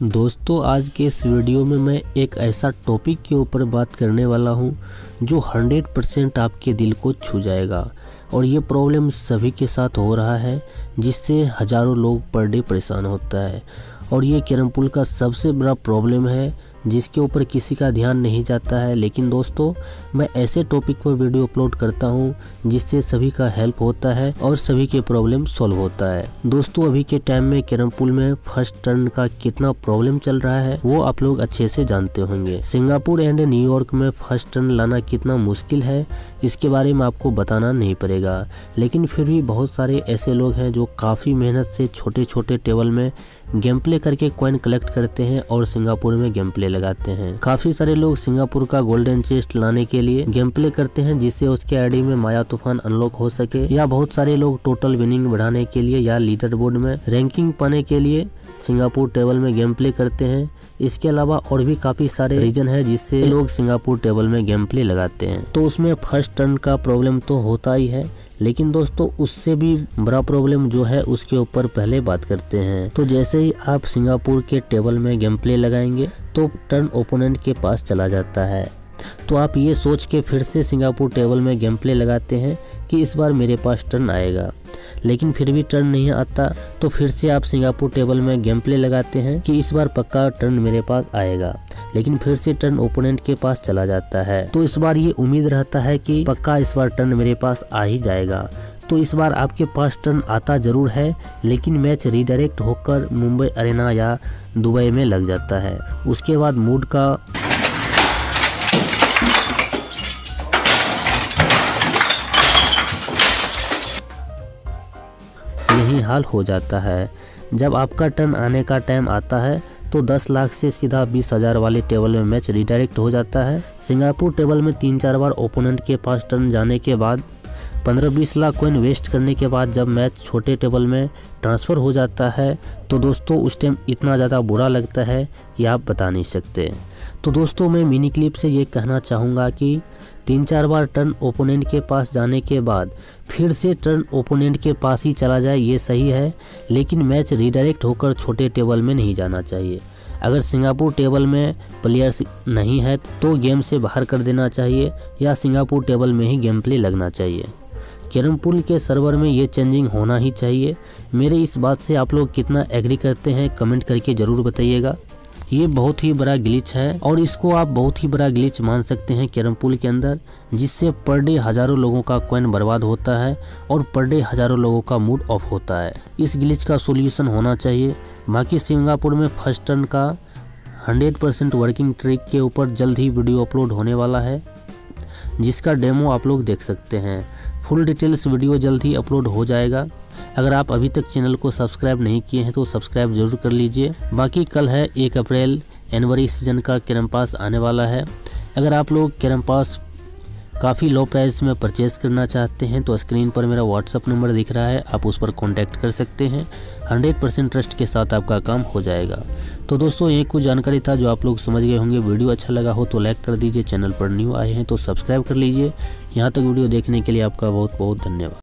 दोस्तों, आज के इस वीडियो में मैं एक ऐसा टॉपिक के ऊपर बात करने वाला हूँ जो 100% आपके दिल को छू जाएगा। और ये प्रॉब्लम सभी के साथ हो रहा है, जिससे हज़ारों लोग पर डे परेशान होता है। और ये कैरम पूल का सबसे बड़ा प्रॉब्लम है जिसके ऊपर किसी का ध्यान नहीं जाता है। लेकिन दोस्तों, मैं ऐसे टॉपिक पर वीडियो अपलोड करता हूँ जिससे सभी का हेल्प होता है और सभी के प्रॉब्लम सॉल्व होता है। दोस्तों, अभी के टाइम में कैरम पूल में फर्स्ट टर्न का कितना प्रॉब्लम चल रहा है वो आप लोग अच्छे से जानते होंगे। सिंगापुर एंड न्यूयॉर्क में फर्स्ट टर्न लाना कितना मुश्किल है इसके बारे में आपको बताना नहीं पड़ेगा। लेकिन फिर भी बहुत सारे ऐसे लोग हैं जो काफ़ी मेहनत से छोटे छोटे टेबल में गेम प्ले करके कॉइन कलेक्ट करते हैं और सिंगापुर में गेम प्ले लगाते हैं। काफी सारे लोग सिंगापुर का गोल्डन चेस्ट लाने के लिए गेम प्ले करते हैं जिससे उसके आईडी में माया तूफान अनलॉक हो सके, या बहुत सारे लोग टोटल विनिंग बढ़ाने के लिए या लीडर बोर्ड में रैंकिंग पाने के लिए सिंगापुर टेबल में गेम प्ले करते हैं। इसके अलावा और भी काफी सारे रीजन है जिससे लोग सिंगापुर टेबल में गेम प्ले लगाते हैं। तो उसमें फर्स्ट टर्न का प्रॉब्लम तो होता ही है, लेकिन दोस्तों उससे भी बड़ा प्रॉब्लम जो है उसके ऊपर पहले बात करते हैं। तो जैसे ही आप सिंगापुर के टेबल में गेम प्ले लगाएंगे तो टर्न ओपोनेंट के पास चला जाता है। तो आप ये सोच के फिर से सिंगापुर टेबल में गेम प्ले लगाते हैं कि इस बार मेरे पास टर्न आएगा, लेकिन फिर भी टर्न नहीं आता। तो फिर से आप सिंगापुर टेबल में गेम प्ले लगाते हैं कि इस बार पक्का टर्न मेरे पास आएगा, लेकिन फिर से टर्न ओपोनेंट के पास चला जाता है। तो इस बार ये उम्मीद रहता है कि पक्का इस बार टर्न मेरे पास आ ही जाएगा। तो इस बार आपके पास टर्न आता जरूर है, लेकिन मैच रीडायरेक्ट होकर मुंबई अरेना या दुबई में लग जाता है। उसके बाद मूड का यही हाल हो जाता है। जब आपका टर्न आने का टाइम आता है तो 10 लाख से सीधा 20,000 वाले टेबल में मैच रीडायरेक्ट हो जाता है। सिंगापुर टेबल में 3-4 बार ओपोनेंट के पास टर्न जाने के बाद 15-20 लाख कॉइन वेस्ट करने के बाद जब मैच छोटे टेबल में ट्रांसफ़र हो जाता है तो दोस्तों उस टाइम इतना ज़्यादा बुरा लगता है कि आप बता नहीं सकते। तो दोस्तों, मैं मिनी क्लिप से ये कहना चाहूँगा कि 3-4 बार टर्न ओपोनेंट के पास जाने के बाद फिर से टर्न ओपोनेंट के पास ही चला जाए ये सही है, लेकिन मैच रीडायरेक्ट होकर छोटे टेबल में नहीं जाना चाहिए। अगर सिंगापुर टेबल में प्लेयर्स नहीं है तो गेम से बाहर कर देना चाहिए या सिंगापुर टेबल में ही गेम प्ले लगना चाहिए। कैरम पूल के सर्वर में ये चेंजिंग होना ही चाहिए। मेरे इस बात से आप लोग कितना एग्री करते हैं कमेंट करके ज़रूर बताइएगा। ये बहुत ही बड़ा ग्लिच है और इसको आप बहुत ही बड़ा ग्लिच मान सकते हैं कैरम पूल के अंदर, जिससे पर डे हज़ारों लोगों का कॉइन बर्बाद होता है और पर डे हज़ारों लोगों का मूड ऑफ होता है। इस ग्लिच का सोल्यूशन होना चाहिए। बाकी सिंगापुर में फर्स्ट टर्न का 100% वर्किंग ट्रिक के ऊपर जल्द ही वीडियो अपलोड होने वाला है, जिसका डेमो आप लोग देख सकते हैं। फुल डिटेल्स वीडियो जल्द ही अपलोड हो जाएगा। अगर आप अभी तक चैनल को सब्सक्राइब नहीं किए हैं तो सब्सक्राइब जरूर कर लीजिए। बाकी कल है 1 अप्रैल, जनवरी सीजन का कैरम पास आने वाला है। अगर आप लोग कैरम पास काफ़ी लो प्राइस में परचेज़ करना चाहते हैं तो स्क्रीन पर मेरा व्हाट्सअप नंबर दिख रहा है, आप उस पर कॉन्टैक्ट कर सकते हैं। 100% ट्रस्ट के साथ आपका काम हो जाएगा। तो दोस्तों, ये कुछ जानकारी था जो आप लोग समझ गए होंगे। वीडियो अच्छा लगा हो तो लाइक कर दीजिए, चैनल पर न्यू आए हैं तो सब्सक्राइब कर लीजिए। यहाँ तक वीडियो देखने के लिए आपका बहुत बहुत धन्यवाद।